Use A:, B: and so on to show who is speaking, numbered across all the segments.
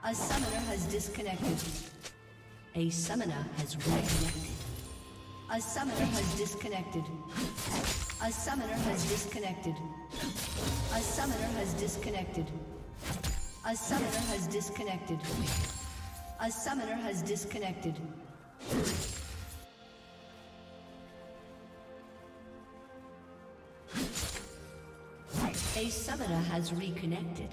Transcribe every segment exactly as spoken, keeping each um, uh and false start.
A: A summoner has disconnected. A summoner has reconnected. A summoner has disconnected. A summoner has disconnected. A summoner has disconnected. A summoner has disconnected. A summoner has disconnected. A summoner has reconnected.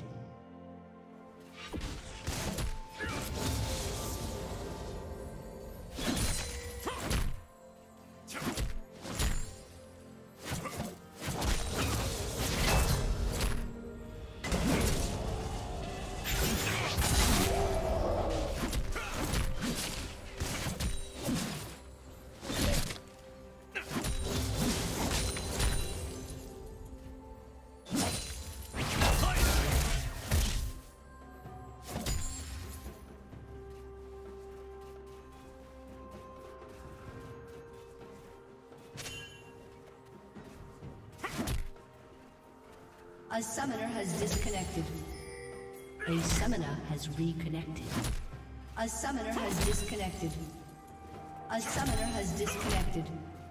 A: A summoner has disconnected. A summoner has reconnected. A summoner has disconnected. A summoner has disconnected.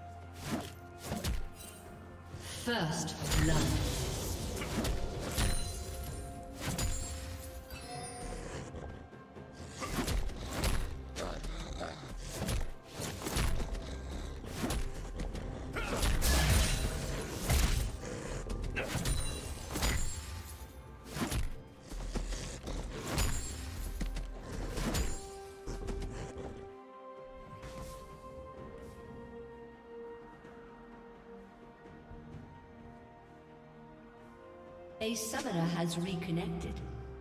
A: First blood. A summoner has reconnected.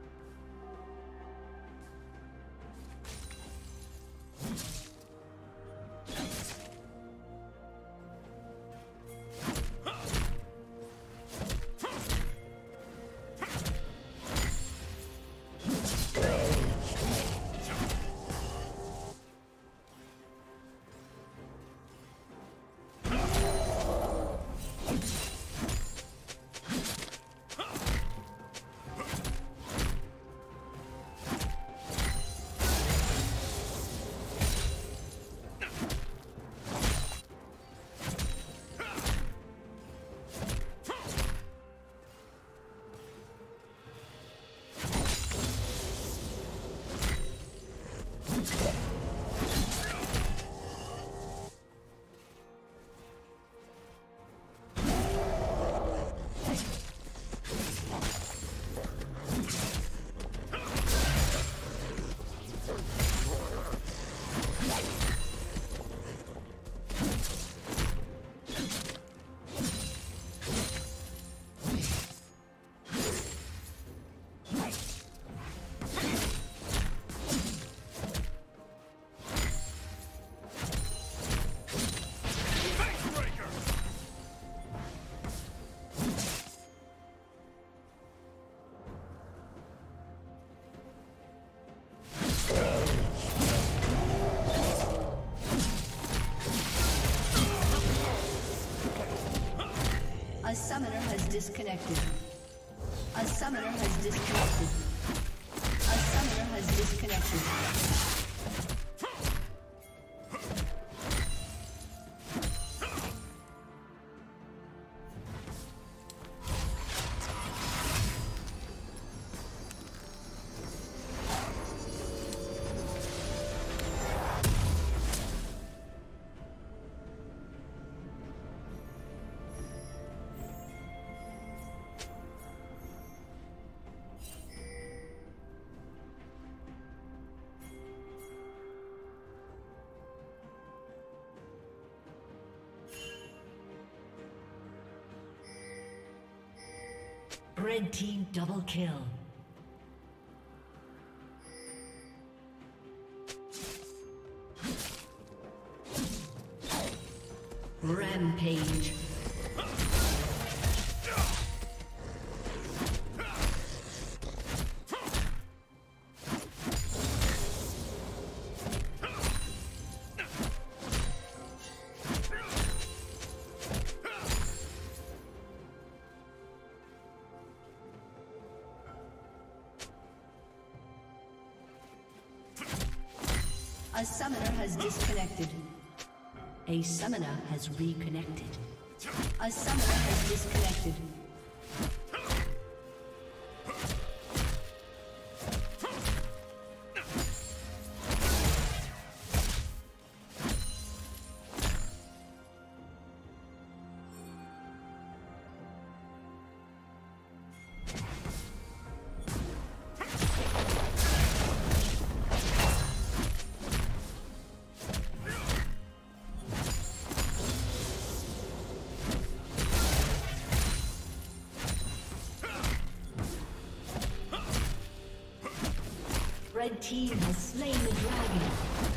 A: A summoner has disconnected. A summoner has disconnected. A summoner has disconnected. Red team double kill. Rampage. A summoner has disconnected. A summoner has reconnected. A summoner has disconnected.
B: Red team has slain the dragon.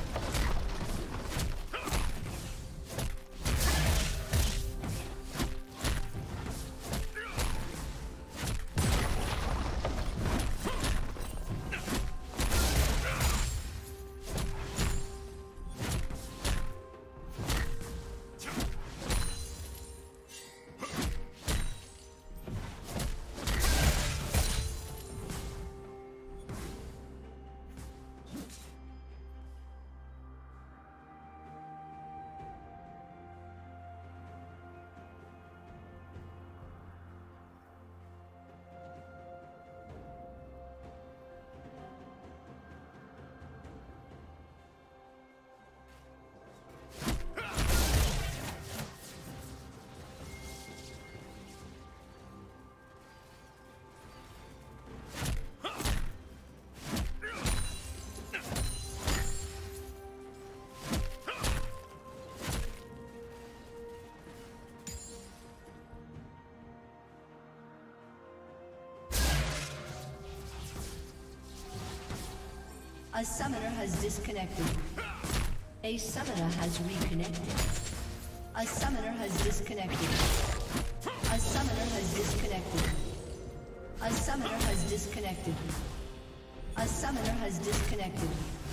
B: A summoner has disconnected. A summoner has reconnected. A summoner has disconnected. A summoner has disconnected. A summoner has disconnected. A summoner has disconnected.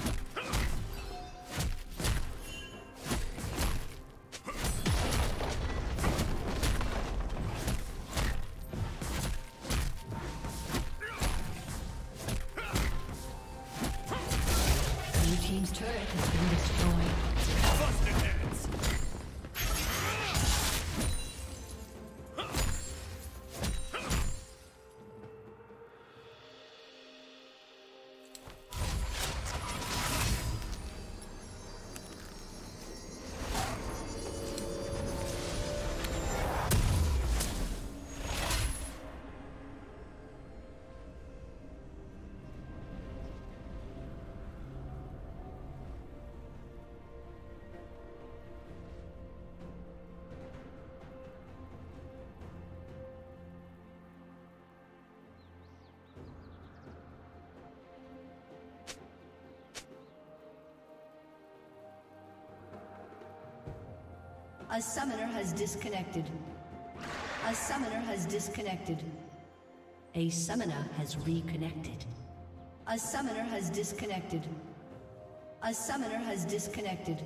B: A summoner has disconnected. A summoner has disconnected. A summoner has reconnected. A summoner has disconnected. A summoner has disconnected.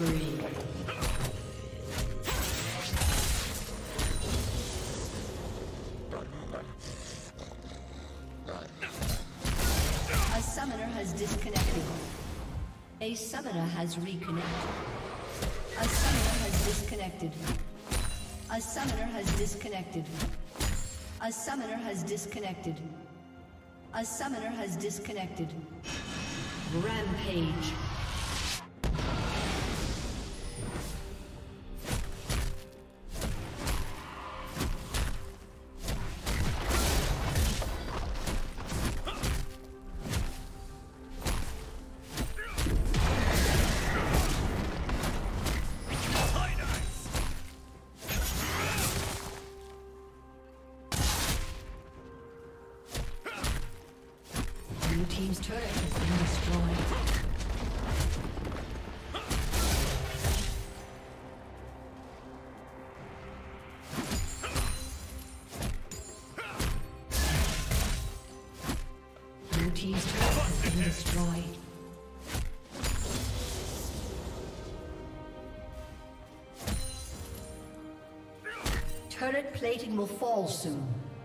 B: spree.
A: A summoner has disconnected. A summoner has reconnected. A summoner has disconnected. A summoner has disconnected. A summoner has disconnected. A summoner has disconnected.
B: Rampage.
A: Blue team's turret has been destroyed. Blue team's turret has been destroyed. Turret plating will fall soon.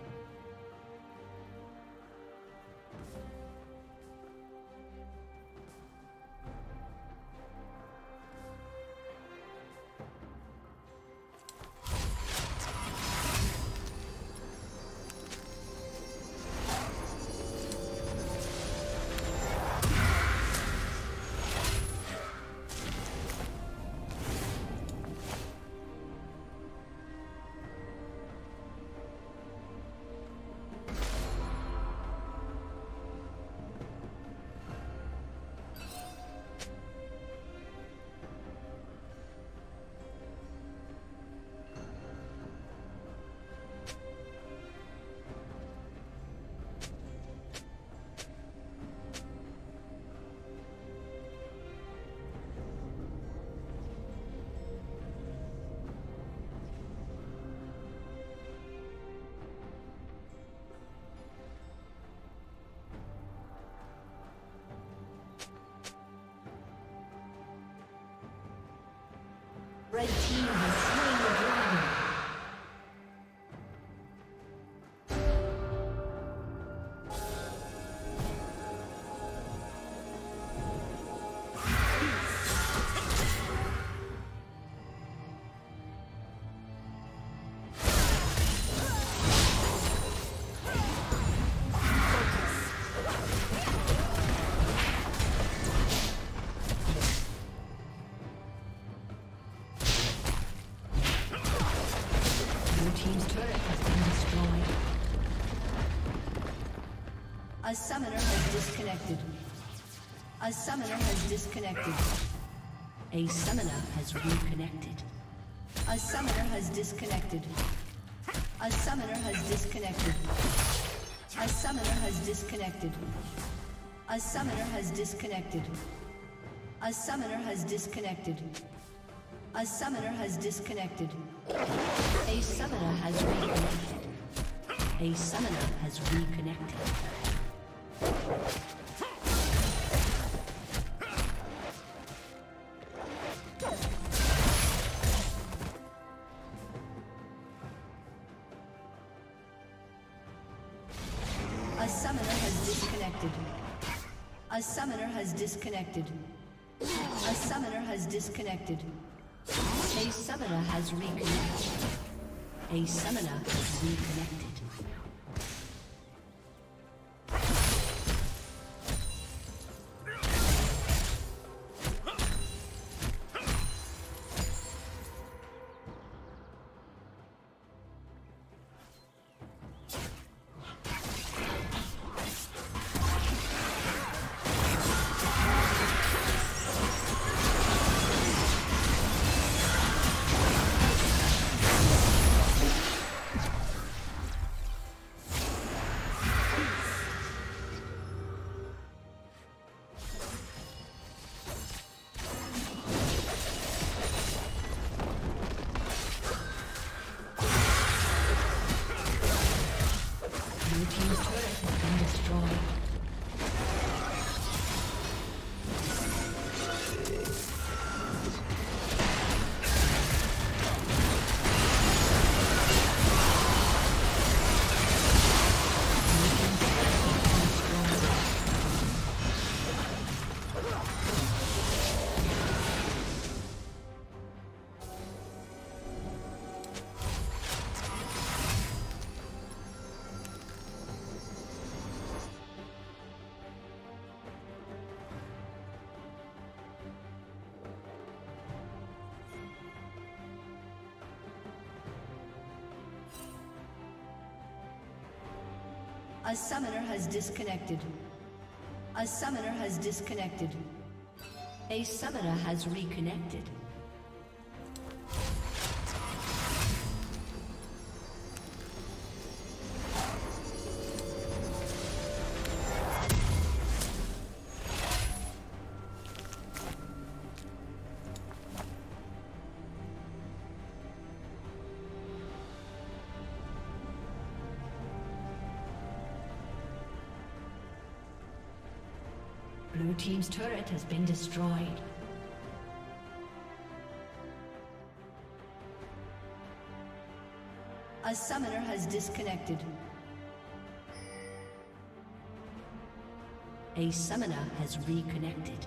A: Red team has slain the dragon. A summoner has disconnected. A summoner has disconnected. A summoner has reconnected. A summoner has disconnected. A summoner has disconnected. A summoner has disconnected. A summoner has disconnected. A summoner has disconnected. A summoner has disconnected. A summoner has reconnected. A summoner has reconnected. A summoner has disconnected. A summoner has disconnected. A summoner has disconnected. A summoner has reconnected. A summoner has reconnected. A summoner has disconnected. A summoner has disconnected. A summoner has reconnected.
B: Blue team's turret has been destroyed.
A: A summoner has disconnected. A summoner has reconnected.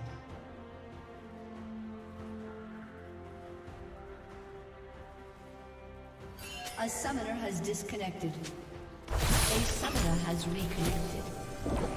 A: A summoner has disconnected. A summoner has reconnected.